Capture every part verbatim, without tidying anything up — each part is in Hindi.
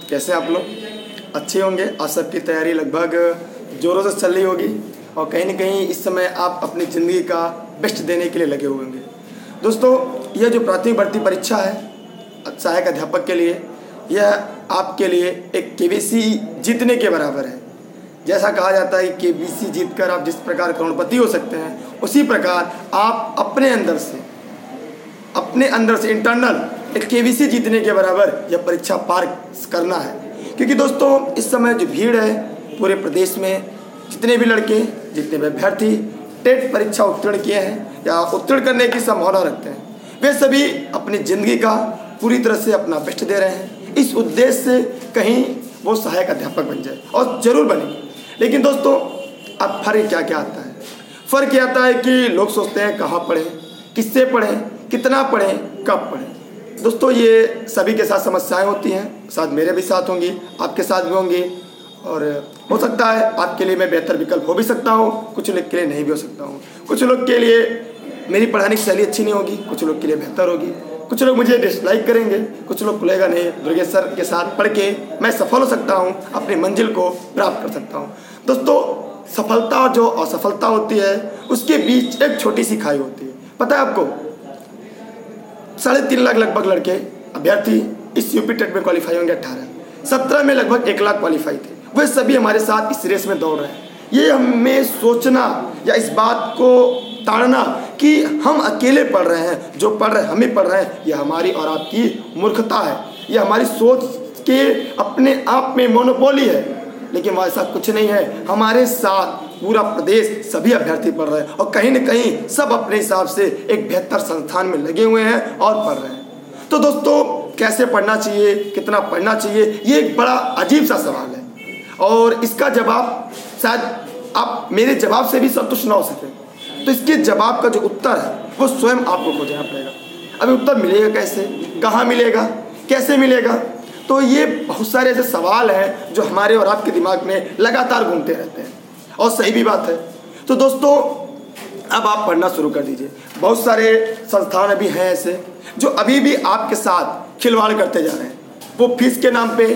कैसे आप लोग? अच्छे होंगे। आज सबकी तैयारी लगभग ज़ोरों से चल रही होगी और कहीं ना कहीं इस समय आप अपनी ज़िंदगी का बेस्ट देने के लिए लगे हुए होंगे। दोस्तों, यह जो प्राथमिक भर्ती परीक्षा है सहायक अध्यापक के लिए, यह आपके लिए एक के वी सी जीतने के बराबर है। जैसा कहा जाता है कि के वी सी जीतकर आप जिस प्रकार करोड़पति हो सकते हैं, उसी प्रकार आप अपने अंदर से अपने अंदर से इंटरनल एक के वी सी जीतने के बराबर यह परीक्षा पार करना है। क्योंकि दोस्तों, इस समय जो भीड़ है पूरे प्रदेश में, जितने भी लड़के, जितने भी अभ्यर्थी टेट परीक्षा उत्तीर्ण किए हैं या उत्तीर्ण करने की संभावना रखते हैं, वे सभी अपनी ज़िंदगी का पूरी तरह से अपना बेस्ट दे रहे हैं इस उद्देश्य से कहीं वो सहायक अध्यापक बन जाए, और ज़रूर बनेंगे। लेकिन दोस्तों, अब फर्क क्या क्या आता है? फ़र्क यह आता है कि लोग सोचते हैं कहाँ पढ़ें, किससे पढ़ें, कितना पढ़ें, कब पढ़ें। दोस्तों, ये सभी के साथ समस्याएं होती हैं, शायद मेरे भी साथ होंगी, आपके साथ भी होंगी, और हो सकता है आपके लिए मैं बेहतर विकल्प हो भी सकता हूँ, कुछ लोग के लिए नहीं भी हो सकता हूँ। कुछ लोग के लिए मेरी पढ़ाने की शैली अच्छी नहीं होगी, कुछ लोग के लिए बेहतर होगी, कुछ लोग मुझे डिसलाइक करेंगे, कुछ लोग खुलेगा नहीं, दुर्गेश सर के साथ पढ़ के मैं सफल हो सकता हूँ, अपनी मंजिल को प्राप्त कर सकता हूँ। दोस्तों, सफलता और जो असफलता होती है उसके बीच एक छोटी सी खाई होती है। पता है आपको, साढ़े तीन लाख लगभग लड़के अभ्यर्थी इस यूपी टेट में क्वालिफाई होंगे। अट्ठारह सत्रह में लगभग एक लाख क्वालिफाई थे, वे सभी हमारे साथ इस रेस में दौड़ रहे हैं। ये हमें सोचना या इस बात को ताड़ना कि हम अकेले पढ़ रहे हैं, जो पढ़ रहे हैं हम ही पढ़ रहे हैं, यह हमारी और आपकी मूर्खता है, यह हमारी सोच के अपने आप में मोनोपोली है। लेकिन वह ऐसा कुछ नहीं है, हमारे साथ पूरा प्रदेश सभी अभ्यर्थी पढ़ रहे हैं और कहीं न कहीं सब अपने हिसाब से एक बेहतर संस्थान में लगे हुए हैं और पढ़ रहे हैं। तो दोस्तों, कैसे पढ़ना चाहिए, कितना पढ़ना चाहिए, ये एक बड़ा अजीब सा सवाल है और इसका जवाब शायद आप मेरे जवाब से भी संतुष्ट ना हो सके। तो इसके जवाब का जो उत्तर है वो स्वयं आपको खोजना पड़ेगा। अभी उत्तर मिलेगा कैसे, कहाँ मिलेगा, कैसे मिलेगा? तो ये बहुत सारे ऐसे सवाल हैं जो हमारे और आपके दिमाग में लगातार घूमते रहते हैं, और सही भी बात है। तो दोस्तों, अब आप पढ़ना शुरू कर दीजिए। बहुत सारे संस्थान अभी हैं ऐसे जो अभी भी आपके साथ खिलवाड़ करते जा रहे हैं, वो फीस के नाम पे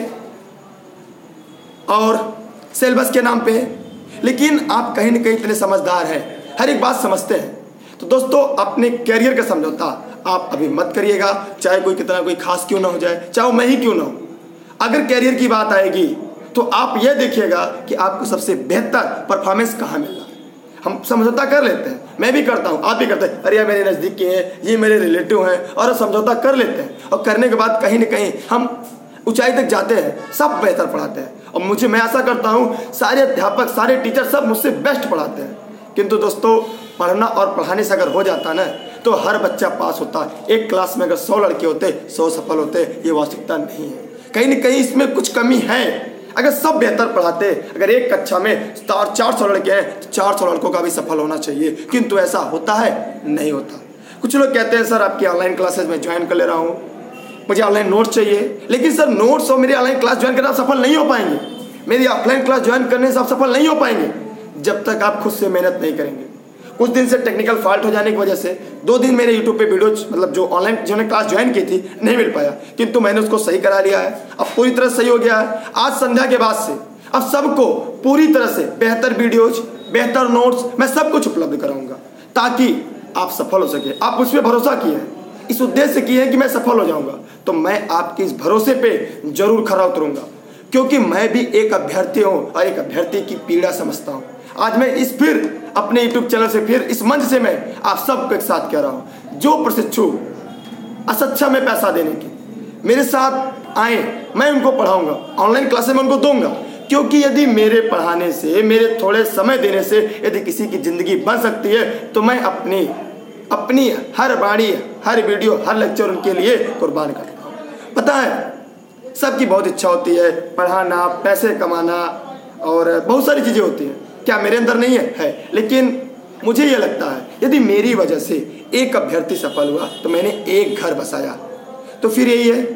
और सिलेबस के नाम पे। लेकिन आप कहीं ना कहीं इतने समझदार हैं, हर एक बात समझते हैं। तो दोस्तों, अपने कैरियर का समझौता आप अभी मत करिएगा, चाहे कोई कितना कोई खास क्यों ना हो जाए, चाहे मैं ही क्यों ना हो। अगर कैरियर की बात आएगी तो आप यह देखिएगा कि आपको सबसे बेहतर परफॉर्मेंस कहाँ मिल रहा है। हम समझौता कर लेते हैं, मैं भी करता हूँ, आप भी करते हैं, अरे यार मेरे नज़दीक के हैं, ये मेरे रिलेटिव हैं, और समझौता कर लेते हैं। और करने के बाद कहीं ना कहीं हम ऊंचाई तक जाते हैं, सब बेहतर पढ़ाते हैं। और मुझे मैं ऐसा करता हूँ, सारे अध्यापक, सारे टीचर सब मुझसे बेस्ट पढ़ाते हैं। किंतु दोस्तों, पढ़ना और पढ़ाने से अगर हो जाता ना तो हर बच्चा पास होता। एक क्लास में अगर सौ लड़के होते, सौ सफल होते, ये वास्तविकता नहीं है। कहीं न कहीं इसमें कुछ कमी है। अगर सब बेहतर पढ़ाते, अगर एक कक्षा में चार चार सौ लड़के हैं तो चार सौ लड़कों का भी सफल होना चाहिए, किंतु ऐसा होता है? नहीं होता। कुछ लोग कहते हैं सर आपकी ऑनलाइन क्लासेस में ज्वाइन कर ले रहा हूँ, मुझे ऑनलाइन नोट्स चाहिए। लेकिन सर, नोट्स और मेरी ऑनलाइन क्लास ज्वाइन करने आप सफल नहीं हो पाएंगे, मेरी ऑफलाइन क्लास ज्वाइन करने से आप सफल नहीं हो पाएंगे जब तक आप खुद से मेहनत नहीं करेंगे। कुछ दिन से टेक्निकल फॉल्ट हो जाने की वजह से दो दिन मेरे यूट्यूब पे वीडियो, मतलब जो ऑनलाइन जिन्होंने क्लास ज्वाइन की थी, नहीं मिल पाया, किंतु मैंने उसको सही करा लिया है, अब पूरी तरह सही हो गया है। आज संध्या के बाद से अब सबको पूरी तरह से बेहतर वीडियोज, बेहतर नोट्स, मैं सब कुछ उपलब्ध कराऊंगा ताकि आप सफल हो सके। आप मुझ पर भरोसा किए हैं, इस उद्देश्य से किए हैं कि मैं सफल हो जाऊंगा, तो मैं आपके इस भरोसे पे जरूर खरा उतरूंगा, क्योंकि मैं भी एक अभ्यर्थी हूँ और एक अभ्यर्थी की पीड़ा समझता हूँ। आज मैं इस फिर अपने यूट्यूब चैनल से, फिर इस मंच से मैं आप सबको एक साथ कह रहा हूँ, जो प्रशिक्षु असच्छा में पैसा देने की मेरे साथ आए, मैं उनको पढ़ाऊंगा, ऑनलाइन क्लासेस में उनको दूंगा। क्योंकि यदि मेरे पढ़ाने से, मेरे थोड़े समय देने से यदि किसी की ज़िंदगी बन सकती है, तो मैं अपनी अपनी हर बाणी, हर वीडियो, हर लेक्चर उनके लिए कुर्बान करता हूँ। पता है, सबकी बहुत इच्छा होती है पढ़ाना, पैसे कमाना और बहुत सारी चीज़ें होती हैं। क्या मेरे अंदर नहीं है? है। लेकिन मुझे ये लगता है यदि मेरी वजह से एक अभ्यर्थी सफल हुआ तो मैंने एक घर बसाया। तो फिर यही है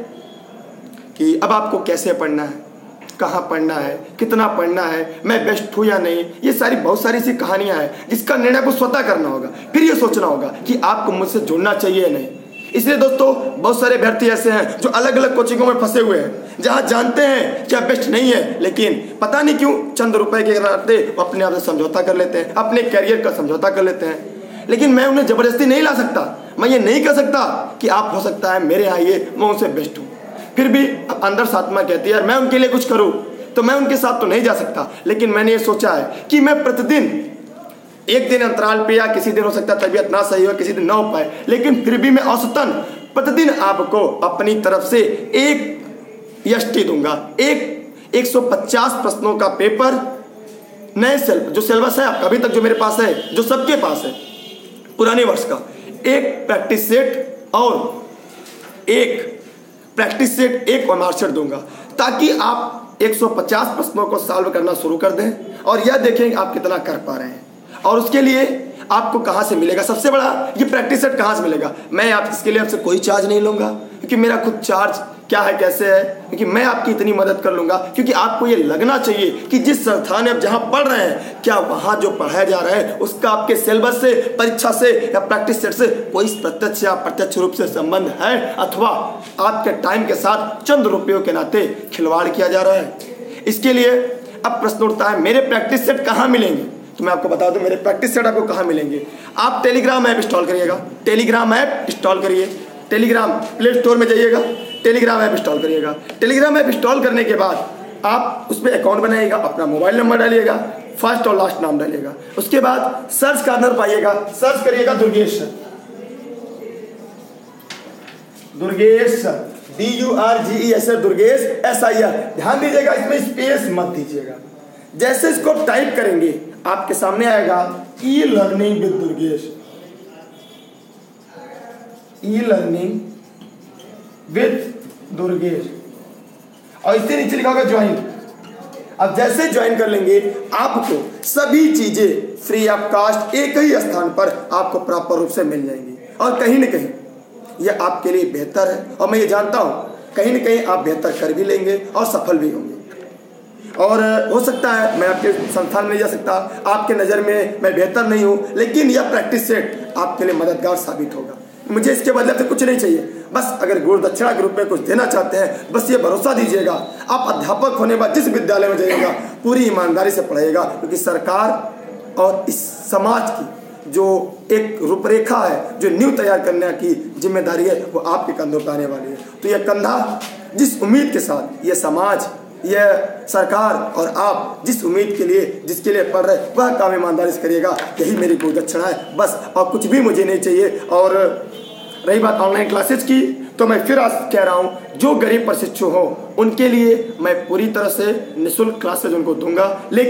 कि अब आपको कैसे पढ़ना है, कहाँ पढ़ना है, कितना पढ़ना है, मैं बेस्ट हूँ या नहीं, ये सारी बहुत सारी सी कहानियाँ हैं जिसका निर्णय को स्वतः करना होगा। फिर ये सोचना होगा कि आपको मुझसे जुड़ना चाहिए या नहीं। इसलिए दोस्तों बहुत सारे अभ्यर्थी ऐसे हैं जो अलग अलग कोचिंगों में फंसे हुए हैं, जहां जानते हैं क्या बेस्ट नहीं है, लेकिन पता नहीं क्यों चंद रुपए के नाते वो अपने आप से समझौता कर लेते हैं, अपने कैरियर का समझौता कर लेते हैं। लेकिन मैं उन्हें जबरदस्ती नहीं ला सकता, मैं ये नहीं कह सकता कि आप हो सकता है मेरे आइए मैं उनसे बेस्ट हूँ। फिर भी अब अंदर से आत्मा कहती है यार मैं उनके लिए कुछ करूँ, तो मैं उनके साथ तो नहीं जा सकता। लेकिन मैंने ये सोचा है कि मैं प्रतिदिन एक दिन अंतराल पे, या किसी दिन हो सकता है तबीयत ना सही हो, किसी दिन ना हो पाए, लेकिन फिर भी मैं औसतन प्रतिदिन आपको अपनी तरफ से एक यष्टि दूंगा, एक एक सौ पचास प्रश्नों का पेपर, नए सेल जो सिलेबस है आपका अभी तक जो मेरे पास है, जो सबके पास है पुराने वर्ष का, एक प्रैक्टिस सेट और एक प्रैक्टिस सेट एक मार्क शीट दूंगा, ताकि आप एक सौ पचास प्रश्नों को सॉल्व करना शुरू कर दें और यह देखें आप कितना कर पा रहे हैं। और उसके लिए आपको कहाँ से मिलेगा, सबसे बड़ा ये प्रैक्टिस सेट कहाँ से मिलेगा। मैं आप इसके लिए आपसे कोई चार्ज नहीं लूँगा, क्योंकि मेरा खुद चार्ज क्या है कैसे है, क्योंकि मैं आपकी इतनी मदद कर लूँगा, क्योंकि आपको ये लगना चाहिए कि जिस संस्थान में आप जहाँ पढ़ रहे हैं, क्या वहाँ जो पढ़ाया जा रहा है उसका आपके सिलेबस से, परीक्षा से या प्रैक्टिस सेट से कोई प्रत्यक्ष या प्रत्यक्ष रूप से संबंध है, अथवा आपके टाइम के साथ चंद रुपयों के नाते खिलवाड़ किया जा रहा है। इसके लिए अब प्रश्न उठता है मेरे प्रैक्टिस सेट कहाँ मिलेंगे। तो मैं आपको बता दूं मेरे प्रैक्टिस सेट आपको कहाँ मिलेंगे। आप टेलीग्राम ऐप इंस्टॉल करिएगा, टेलीग्राम ऐप इंस्टॉल करिए, टेलीग्राम प्ले स्टोर में जाइएगा, टेलीग्राम ऐप इंस्टॉल करिएगा। टेलीग्राम ऐप इंस्टॉल करने के बाद आप उस पर अकाउंट बनाइएगा, अपना मोबाइल नंबर डालिएगा, फर्स्ट और लास्ट नाम डालिएगा। उसके बाद सर्च कार्नर पाइएगा, सर्च करिएगा Durgesh sir, Durgesh sir, D U R G E S Durgesh S I R. ध्यान दीजिएगा इसमें स्पेस मत दीजिएगा। जैसे इसको टाइप करेंगे आपके सामने आएगा e learning with Durgesh, e learning with Durgesh, और इससे नीचे लिखा होगा ज्वाइन। अब जैसे ज्वाइन कर लेंगे आपको सभी चीजें फ्री ऑफ कास्ट एक ही स्थान पर आपको प्रॉपर रूप से मिल जाएंगी, और कहीं ना कहीं यह आपके लिए बेहतर है। और मैं ये जानता हूं कहीं ना कहीं आप बेहतर कर भी लेंगे और सफल भी होंगे। और हो सकता है मैं आपके संस्थान में नहीं जा सकता, आपके नज़र में मैं बेहतर नहीं हूँ, लेकिन यह प्रैक्टिस सेट आपके लिए मददगार साबित होगा। मुझे इसके बदले से कुछ नहीं चाहिए, बस अगर गुरु दक्षिणा के रूप में कुछ देना चाहते हैं, बस ये भरोसा दीजिएगा आप अध्यापक होने बाद जिस विद्यालय में जाइएगा पूरी ईमानदारी से पढ़ाइएगा, क्योंकि सरकार और इस समाज की जो एक रूपरेखा है, जो नींव तैयार करने की जिम्मेदारी है, वो आपके कंधों पर आने वाली है। तो यह कंधा जिस उम्मीद के साथ ये समाज, यह सरकार और आप जिस उम्मीद के लिए जिसके लिए पढ़ रहे वह काम ईमानदारी से करिएगा, यही मेरी गुरु दक्षिणा है बस, और कुछ भी मुझे नहीं चाहिए। और रही बात ऑनलाइन क्लासेज की, तो मैं फिर आज कह रहा हूँ जो गरीब प्रशिक्षु हो उनके लिए मैं पूरी तरह से निःशुल्क क्लासेज उनको दूंगा।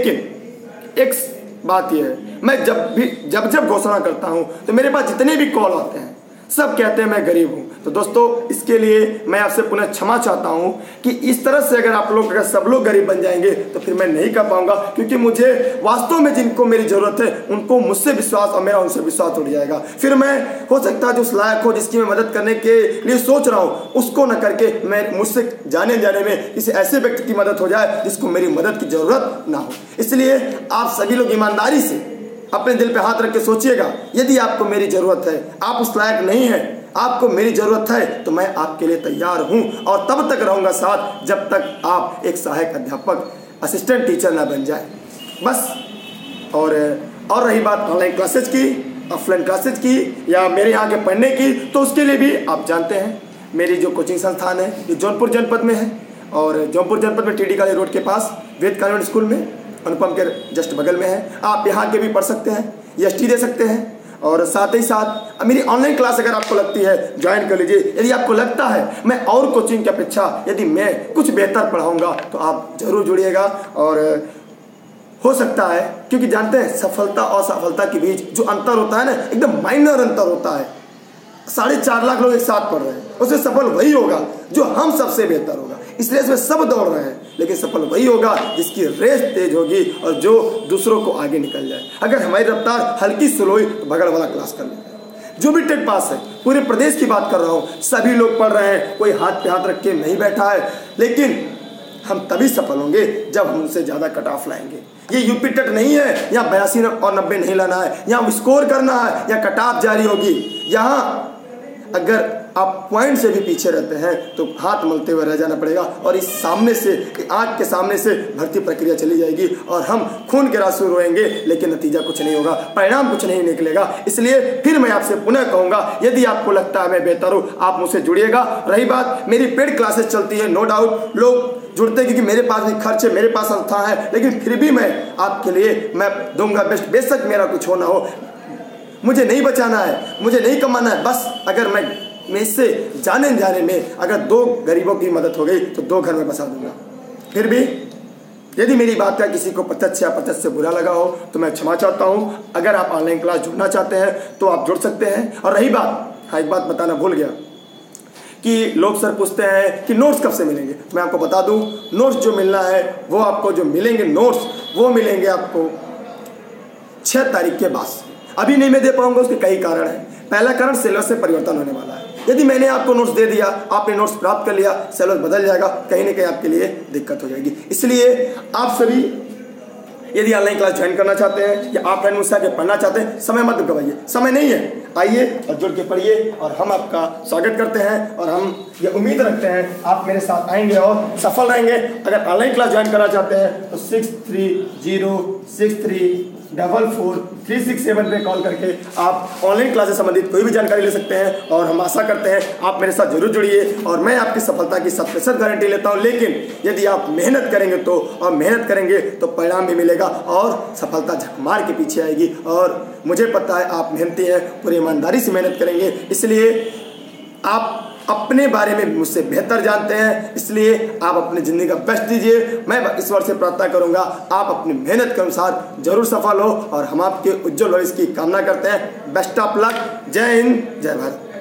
लेकिन एक बात यह है, मैं जब भी जब जब घोषणा करता हूँ तो मेरे पास जितने भी कॉल आते हैं सब कहते हैं मैं गरीब हूँ। तो दोस्तों इसके लिए मैं आपसे पुनः क्षमा चाहता हूँ कि इस तरह से अगर आप लोग अगर सब लोग गरीब बन जाएंगे तो फिर मैं नहीं कर पाऊंगा, क्योंकि मुझे वास्तव में जिनको मेरी ज़रूरत है उनको मुझसे विश्वास और मेरा उनसे विश्वास उठ जाएगा। फिर मैं हो सकता है जो उस लायक हो जिसकी मैं मदद करने के लिए सोच रहा हूँ उसको न करके मैं मुझसे जाने जाने में किसी ऐसे व्यक्ति की मदद हो जाए जिसको मेरी मदद की ज़रूरत ना हो। इसलिए आप सभी लोग ईमानदारी से अपने दिल पे हाथ रख के सोचिएगा, यदि आपको मेरी ज़रूरत है, आप उस लायक नहीं है, आपको मेरी ज़रूरत है, तो मैं आपके लिए तैयार हूँ और तब तक रहूँगा साथ जब तक आप एक सहायक अध्यापक, असिस्टेंट टीचर ना बन जाए बस। और और रही बात ऑनलाइन क्लासेज की, ऑफलाइन क्लासेज की या मेरे यहाँ के पढ़ने की, तो उसके लिए भी आप जानते हैं मेरी जो कोचिंग संस्थान है ये जौनपुर जनपद में है, और जौनपुर जनपद में टी डी कॉलेज रोड के पास वेद कॉन्वेंट स्कूल में अनुपम के जस्ट बगल में है। आप यहाँ के भी पढ़ सकते हैं, एस टी दे सकते हैं, और साथ ही साथ मेरी ऑनलाइन क्लास अगर आपको लगती है ज्वाइन कर लीजिए। यदि आपको लगता है मैं और कोचिंग की अपेक्षा यदि मैं कुछ बेहतर पढ़ाऊँगा तो आप जरूर जुड़िएगा। और हो सकता है, क्योंकि जानते हैं सफलता और असफलता के बीच जो अंतर होता है ना, एकदम माइनर अंतर होता है। साढ़े चार लाख लोग एक साथ पढ़ रहे हैं, उसमें सफल वही होगा जो हम सबसे बेहतर होगा। इसलिए इसमें सब दौड़ रहे हैं, लेकिन सफल वही होगा जिसकी रेस तेज होगी और जो दूसरों को आगे निकल जाए। अगर हमारी रफ्तार हल्की स्लो हुई तो बगल वाला क्लास कर लें। जो भी टेट पास है, पूरे प्रदेश की बात कर रहा हूँ, सभी लोग पढ़ रहे हैं, कोई हाथ पे हाथ रख के नहीं बैठा है। लेकिन हम तभी सफल होंगे जब हम उनसे ज़्यादा कट ऑफ लाएंगे। ये यूपी टेट नहीं है, यहाँ बयासी और नब्बे नहीं लाना है, यहाँ स्कोर करना है, या कट ऑफ जारी होगी। यहाँ अगर आप पॉइंट से भी पीछे रहते हैं तो हाथ मलते हुए रह जाना पड़ेगा और इस सामने से, आँख के सामने से भर्ती प्रक्रिया चली जाएगी और हम खून के राशि रोएंगे, लेकिन नतीजा कुछ नहीं होगा, परिणाम कुछ नहीं निकलेगा। इसलिए फिर मैं आपसे पुनः कहूँगा, यदि आपको लगता है मैं बेहतर हूँ, आप मुझसे जुड़िएगा। रही बात, मेरी पेड क्लासेस चलती है, नो डाउट लोग जुड़ते हैं क्योंकि मेरे पास भी खर्च है, मेरे पास संस्था है, लेकिन फिर भी मैं आपके लिए मैं दूंगा बेस्ट। बेशक मेरा कुछ हो ना हो, मुझे नहीं बचाना है, मुझे नहीं कमाना है, बस अगर मैं मैं इससे जाने जाने में अगर दो गरीबों की मदद हो गई तो दो घर में बसा दूंगा। फिर भी यदि मेरी बात का किसी को प्रत्यक्ष या अप्रत्यक्ष से बुरा लगा हो तो मैं क्षमा चाहता हूँ। अगर आप ऑनलाइन क्लास जुड़ना चाहते हैं तो आप जुड़ सकते हैं। और रही बात, हाँ एक बात बताना भूल गया कि लोग सर पूछते हैं कि नोट्स कब से मिलेंगे। मैं आपको बता दूं, नोट्स जो मिलना है वो आपको जो मिलेंगे नोट्स वो मिलेंगे आपको छः तारीख के बाद। अभी नहीं मैं दे पाऊंगा, उसके कई कारण हैं। पहला कारण सिलेबस से परिवर्तन होने वाला है। यदि मैंने आपको नोट्स दे दिया, आपने नोट्स प्राप्त कर लिया, सिलेबस बदल जाएगा, कहीं ना कहीं आपके लिए दिक्कत हो जाएगी। इसलिए आप सभी यदि ऑनलाइन क्लास ज्वाइन करना चाहते हैं या ऑफलाइन मुझसे आके पढ़ना चाहते हैं, समय मत गवाइए, समय नहीं है, आइए और जुड़ के पढ़िए और हम आपका स्वागत करते हैं और हम ये उम्मीद रखते हैं आप मेरे साथ आएंगे और सफल रहेंगे। अगर ऑनलाइन क्लास ज्वाइन करना चाहते हैं तो six three zero six three double four three six seven पे कॉल करके आप ऑनलाइन क्लास से संबंधित कोई भी जानकारी ले सकते हैं और हम आशा करते हैं आप मेरे साथ जरूर जुड़िए और मैं आपकी सफलता की शत प्रतिशत गारंटी लेता हूं। लेकिन यदि आप मेहनत करेंगे तो और मेहनत करेंगे तो परिणाम भी मिलेगा और सफलता झक मार के पीछे आएगी। और मुझे पता है आप मेहनती हैं, पूरी ईमानदारी से मेहनत करेंगे, इसलिए आप अपने बारे में मुझसे बेहतर जानते हैं, इसलिए आप अपनी ज़िंदगी का बेस्ट दीजिए। मैं ईश्वर से प्रार्थना करूंगा आप अपनी मेहनत के अनुसार जरूर सफल हो और हम आपके उज्जवल भविष्य की कामना करते हैं। Best of luck. जय हिंद, जय भारत।